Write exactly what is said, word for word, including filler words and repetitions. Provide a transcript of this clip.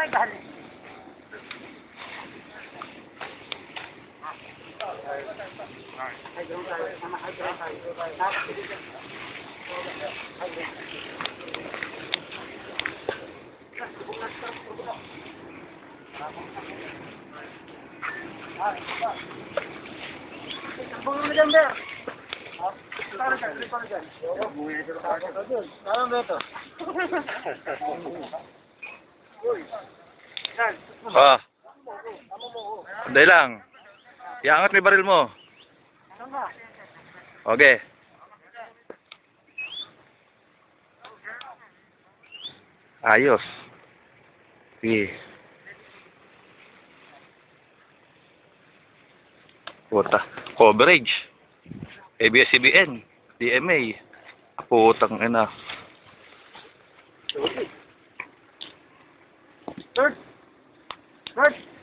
Ah. Sandali lang. Iangat mo yung baril mo. Okay. Ayos. Sige. Puta. Coverage. A B S C B N. D M A. Putang ina. Third. Third.